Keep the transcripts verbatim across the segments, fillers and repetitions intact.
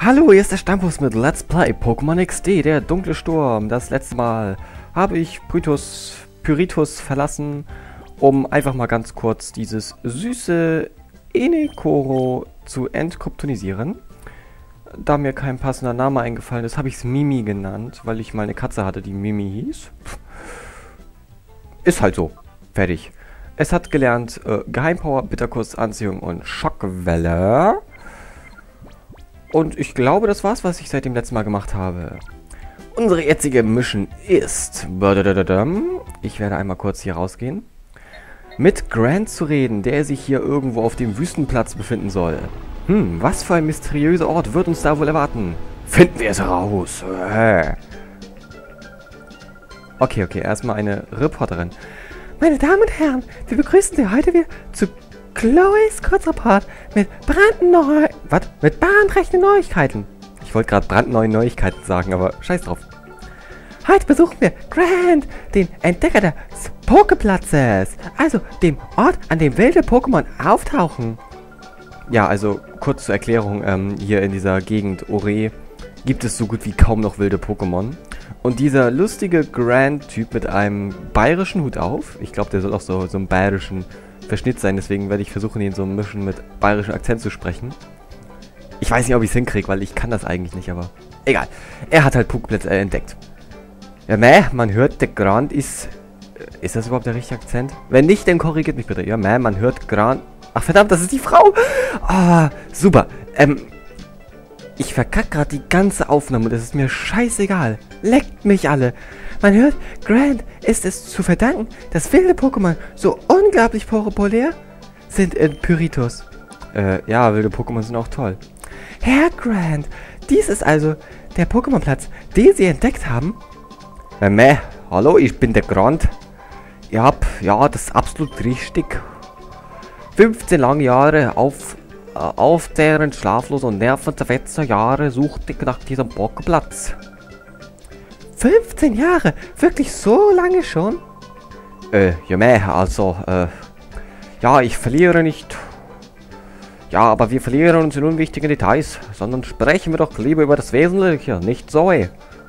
Hallo, hier ist der Stammbus mit Let's Play Pokémon X D, der dunkle Sturm. Das letzte Mal habe ich Pyritus, Pyritus verlassen, um einfach mal ganz kurz dieses süße Enekoro zu entkryptonisieren. Da mir kein passender Name eingefallen ist, habe ich es Mimi genannt, weil ich mal eine Katze hatte, die Mimi hieß. Ist halt so. Fertig. Es hat gelernt äh, Geheimpower, Bitterkuss, Anziehung und Schockwelle. Und ich glaube, das war's, was ich seit dem letzten Mal gemacht habe. Unsere jetzige Mission ist... Ich werde einmal kurz hier rausgehen. Mit Grant zu reden, der sich hier irgendwo auf dem Wüstenplatz befinden soll. Hm, was für ein mysteriöser Ort wird uns da wohl erwarten? Finden wir es heraus. Okay, okay, erstmal eine Reporterin. Meine Damen und Herren, wir begrüßen Sie heute wieder zu Chloes Kurzreport mit brandneu... Was? Mit bahnbrechenden Neuigkeiten. Ich wollte gerade brandneue Neuigkeiten sagen, aber scheiß drauf. Heute besuchen wir Grant, den Entdecker des Pokeplatzes. Also dem Ort, an dem wilde Pokémon auftauchen. Ja, also kurz zur Erklärung, ähm, hier in dieser Gegend Ore gibt es so gut wie kaum noch wilde Pokémon. Und dieser lustige Grant-Typ mit einem bayerischen Hut auf, ich glaube, der soll auch so, so einen bayerischen Verschnitt sein, deswegen werde ich versuchen, ihn so ein bisschen mit bayerischem Akzent zu sprechen. Ich weiß nicht, ob ich es hinkriege, weil ich kann das eigentlich nicht, aber egal. Er hat halt Poképlätze äh, entdeckt. Ja, meh, man hört, der Grant ist... Ist das überhaupt der richtige Akzent? Wenn nicht, dann korrigiert mich bitte. Ja, meh, man hört Grant... Ach, verdammt, das ist die Frau! Ah, super. Ähm, ich verkacke gerade die ganze Aufnahme und das ist mir scheißegal. Leckt mich alle. Man hört, Grant ist es zu verdanken, dass wilde Pokémon so unglaublich populär sind in Pyritus. Äh, ja, wilde Pokémon sind auch toll. Herr Grant, dies ist also der Pokémon-Platz, den Sie entdeckt haben? Äh, meh, hallo, ich bin der Grant. Ja, ja, das ist absolut richtig. fünfzehn lange Jahre auf, äh, auf deren schlafloser und nervenzerfetzter Jahre suchte ich nach diesem Poképlatz. fünfzehn Jahre? Wirklich so lange schon? Äh, ja meh, also, äh, ja, ich verliere nicht. Ja, aber wir verlieren uns in unwichtigen Details, sondern sprechen wir doch lieber über das Wesentliche, nicht Zoe.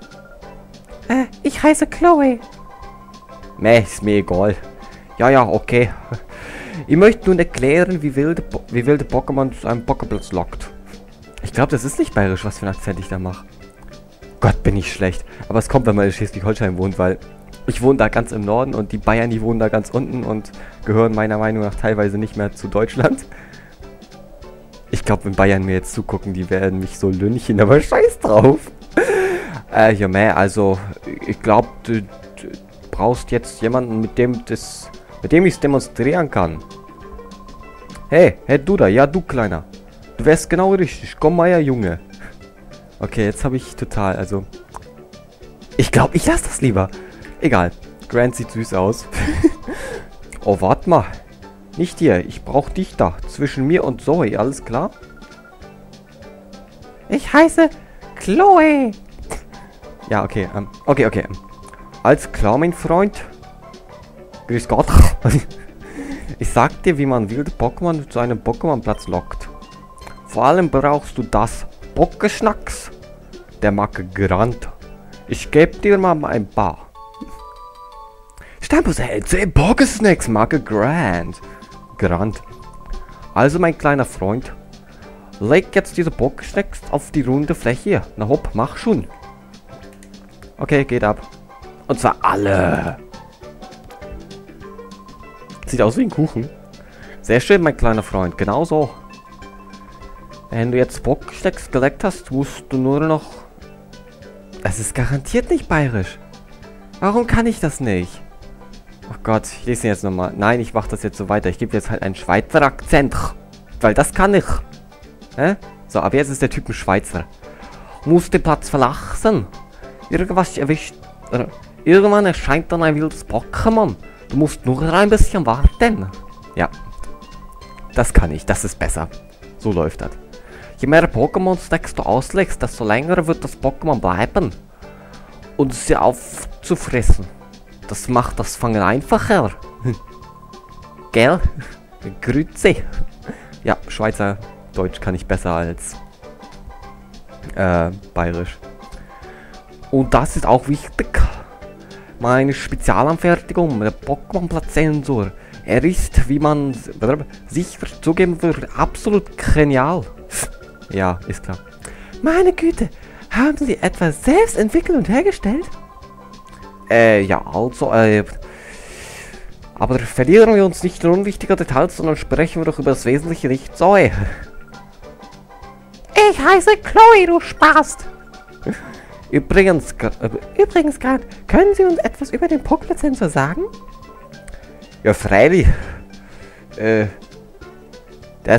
Äh, ich heiße Chloe. Meh, ist mir egal. Ja, ja, okay. Ich möchte nun erklären, wie wilde, po wie wilde Pokémon zu einem Poképlatz lockt. Ich glaube, das ist nicht bayerisch, was für ein Akzent ich da mache. Gott, bin ich schlecht. Aber es kommt, wenn man in Schleswig-Holstein wohnt, weil ich wohne da ganz im Norden und die Bayern, die wohnen da ganz unten und gehören meiner Meinung nach teilweise nicht mehr zu Deutschland. Ich glaube, wenn Bayern mir jetzt zugucken, die werden mich so lünchen, aber scheiß drauf. Äh, ja, meh, also, ich glaube, du, du brauchst jetzt jemanden, mit dem das, mit dem ich es demonstrieren kann. Hey, hey, du da, ja, du Kleiner. Du wärst genau richtig, komm mal her, Junge. Okay, jetzt habe ich total, also... Ich glaube, ich lasse das lieber. Egal. Grant sieht süß aus. Oh, warte mal. Nicht hier. Ich brauche dich da. Zwischen mir und Zoe. Alles klar? Ich heiße Chloe. Ja, okay. Ähm, okay, okay. Alles klar, mein Freund. Grüß Gott. Ich sag dir, wie man wilde Pokémon zu einem Pokémon-Platz lockt. Vor allem brauchst du das Pokeschnacks der Marke Grant. Ich gebe dir mal ein paar. Stammbus erhält zehn Pokesnacks Marke Grant. Grant. Also mein kleiner Freund, leg jetzt diese Pokesnacks auf die runde Fläche. Na hopp, mach schon. Okay, geht ab. Und zwar alle. Sieht aus wie ein Kuchen. Sehr schön, mein kleiner Freund. Genau so. Wenn du jetzt Pokesnacks geleckt hast, musst du nur noch... Das ist garantiert nicht bayerisch. Warum kann ich das nicht? Ach Gott, ich lese ihn jetzt nochmal. Nein, ich mache das jetzt so weiter. Ich gebe jetzt halt einen Schweizer Akzent. Weil das kann ich. Hä? So, aber jetzt ist der Typ ein Schweizer. Muss den Platz verlassen. Irgendwas erwischt... Äh, irgendwann erscheint dann ein wildes Pokémon. Du musst nur ein bisschen warten. Ja. Das kann ich. Das ist besser. So läuft das. Je mehr Pokémon-Stacks du auslegst, desto länger wird das Pokémon bleiben. Und sie aufzufressen. Das macht das Fangen einfacher. Gell? Grüezi. Ja, Schweizer Deutsch kann ich besser als Äh, bayerisch. Und das ist auch wichtig. Meine Spezialanfertigung, der Pokémon-Platzsensor. Er ist, wie man sicher zugeben würde, absolut genial. Ja, ist klar. Meine Güte, haben Sie etwas selbst entwickelt und hergestellt? Äh, ja, also, äh... Aber verlieren wir uns nicht in unwichtige Details, sondern sprechen wir doch über das Wesentliche, nicht so. Ich heiße Chloe, du Spast! Übrigens, äh, übrigens gerade, können Sie uns etwas über den Pokémon-Sensor sagen? Ja, freilich. Äh, das,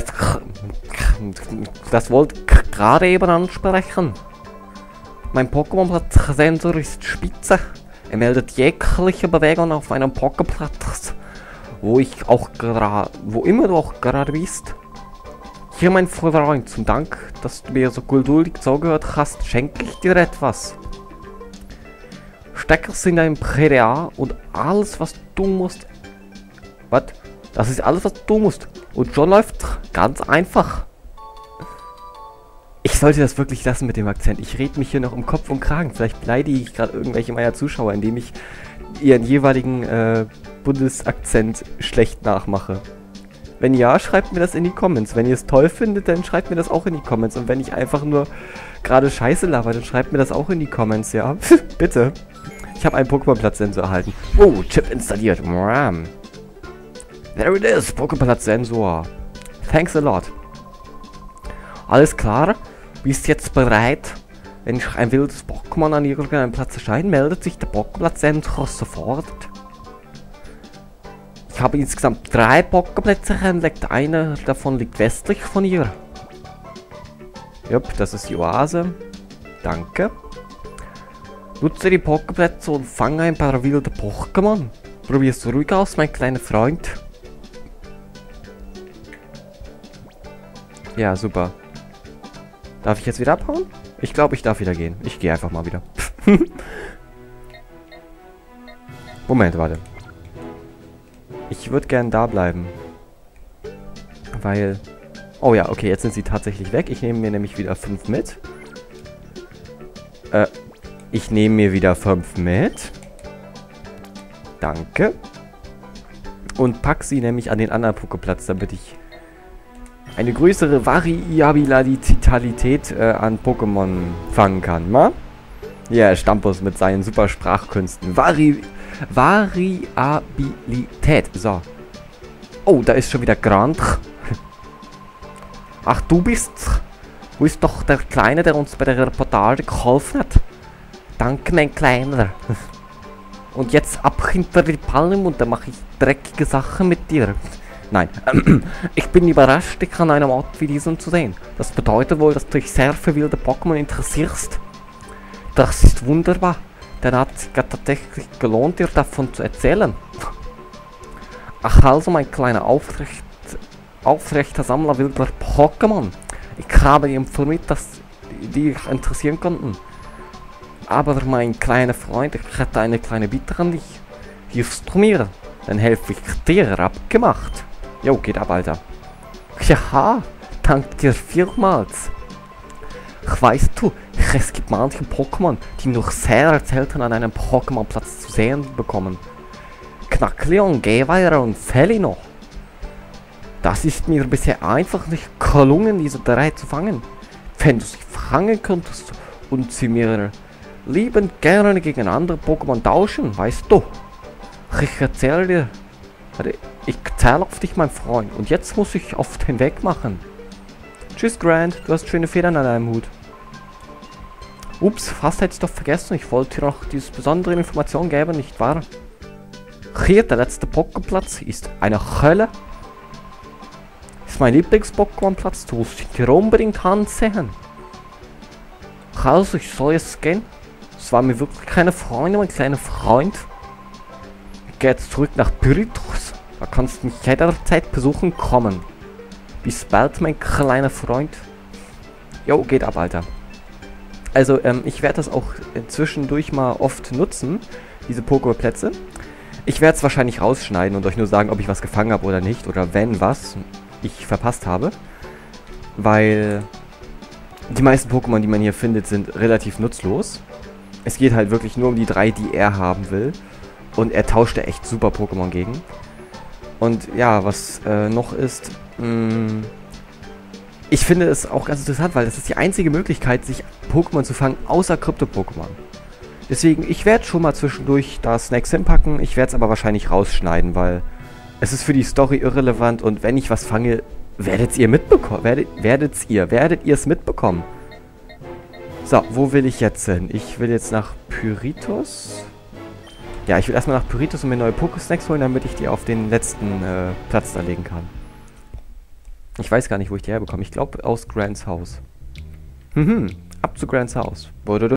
das wollte ich gerade eben ansprechen. Mein Pokémon-Sensor ist spitze. Er meldet jegliche Bewegung auf einem Poképlatz, wo ich auch gerade, wo immer du auch gerade bist. Hier, mein Freund, zum Dank, dass du mir so geduldig zugehört hast, schenke ich dir etwas. Stecker sind ein P D A und alles, was du musst. Was? Das ist alles, was du musst. Und schon läuft ganz einfach. Ich sollte das wirklich lassen mit dem Akzent. Ich rede mich hier noch um Kopf und Kragen. Vielleicht beleidige ich gerade irgendwelche meiner Zuschauer, indem ich ihren jeweiligen äh, Bundesakzent schlecht nachmache. Wenn ja, schreibt mir das in die Comments. Wenn ihr es toll findet, dann schreibt mir das auch in die Comments. Und wenn ich einfach nur gerade Scheiße laber, dann schreibt mir das auch in die Comments, ja? Bitte. Ich habe einen Pokémon-Platzsensor erhalten. Oh, Chip installiert. There it is, Pokémon-Platzsensor. Thanks a lot. Alles klar? Bist jetzt bereit? Wenn ein wildes Pokémon an irgendeinem Platz erscheint, meldet sich der Pokémon-Platzsensor sofort. Ich habe insgesamt drei Poképlätze entdeckt. Einer davon liegt westlich von hier. Jupp, das ist die Oase. Danke. Nutze die Poképlätze und fange ein paar wilde Pokémon. Probier's ruhig aus, mein kleiner Freund. Ja, super. Darf ich jetzt wieder abhauen? Ich glaube, ich darf wieder gehen. Ich gehe einfach mal wieder. Moment, warte. Ich würde gern da bleiben. Weil... Oh ja, okay, jetzt sind sie tatsächlich weg. Ich nehme mir nämlich wieder fünf mit. Äh, ich nehme mir wieder fünf mit. Danke. Und pack sie nämlich an den anderen Poképlatz, damit ich eine größere Variabilität äh, an Pokémon fangen kann, ma? Ja, yeah, Stampus mit seinen super Sprachkünsten. Vari Variabilität. So. Oh, da ist schon wieder Grand. Ach, du bist... Du bist doch der Kleine, der uns bei der Reportage geholfen hat. Danke, mein Kleiner. Und jetzt ab hinter die Palmen und dann mache ich dreckige Sachen mit dir. Nein, ich bin überrascht, dich an einem Ort wie diesem zu sehen. Das bedeutet wohl, dass du dich sehr für wilde Pokémon interessierst. Das ist wunderbar. Dann hat es sich tatsächlich gelohnt, dir davon zu erzählen. Ach also, mein kleiner aufrecht, aufrechter Sammler wilder Pokémon. Ich habe informiert, dass die dich interessieren konnten. Aber mein kleiner Freund, ich hätte eine kleine Bitte an dich. Hilfst du mir? Dann helfe ich dir. Abgemacht. Jo, geht ab, Alter. Ja, danke dir vielmals. Ach, weißt du, es gibt manche Pokémon, die nur sehr selten an einem Pokémon-Platz zu sehen bekommen. Knackleon, Geweiher und Felino. Das ist mir bisher einfach nicht gelungen, diese drei zu fangen. Wenn du sie fangen könntest und sie mir liebend gerne gegen andere Pokémon tauschen, weißt du. Ich erzähle dir. Ich zähle auf dich, mein Freund. Und jetzt muss ich auf den Weg machen. Tschüss, Grant. Du hast schöne Federn an deinem Hut. Ups, fast hätte ich doch vergessen. Ich wollte dir noch diese besondere Information geben, nicht wahr? Hier, der letzte Poképlatz ist eine Hölle. Ist mein Lieblings-Pokémon-Platz. Du musst ihn dir unbedingt ansehen. Also, ich soll jetzt gehen. Es war mir wirklich keine Freunde, mein kleiner Freund. Ich gehe jetzt zurück nach Pyritos. Da kannst du mich jederzeit besuchen kommen. Bis bald, mein kleiner Freund. Jo, geht ab, Alter. Also, ähm, ich werde das auch zwischendurch mal oft nutzen, diese Poképlätze. Ich werde es wahrscheinlich rausschneiden und euch nur sagen, ob ich was gefangen habe oder nicht. Oder wenn was ich verpasst habe. Weil Die meisten Pokémon, die man hier findet, sind relativ nutzlos. Es geht halt wirklich nur um die drei, die er haben will. Und er tauscht da echt super Pokémon gegen. Und ja, was äh, noch ist, mh, ich finde es auch ganz interessant, weil das ist die einzige Möglichkeit, sich Pokémon zu fangen, außer Krypto-Pokémon. Deswegen, ich werde schon mal zwischendurch da Snacks hinpacken, ich werde es aber wahrscheinlich rausschneiden, weil es ist für die Story irrelevant und wenn ich was fange, werdet ihr mitbekommen, werdet, werdet's ihr, werdet ihr es mitbekommen. So, wo will ich jetzt hin? Ich will jetzt nach Pyritus. Ja, ich will erstmal nach Pyritus und mir neue Pokésnacks holen, damit ich die auf den letzten äh, Platz da legen kann. Ich weiß gar nicht, wo ich die herbekomme. Ich glaube, aus Grants Haus. Mhm, ab zu Grants Haus.